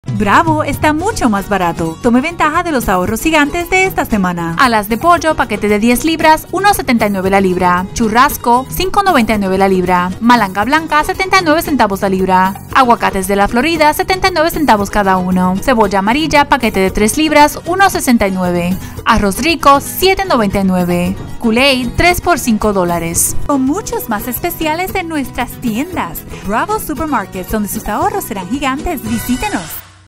Bravo está mucho más barato. Tome ventaja de los ahorros gigantes de esta semana. Alas de pollo, paquete de 10 libras, 1.79 la libra. Churrasco, 5.99 la libra. Malanga blanca, 79 centavos la libra. Aguacates de la Florida, 79 centavos cada uno. Cebolla amarilla, paquete de 3 libras, 1.69. Arroz rico, 7.99. Kool-Aid, 3 por $5. Con muchos más especiales en nuestras tiendas. Bravo Supermarkets, donde sus ahorros serán gigantes. Visítenos.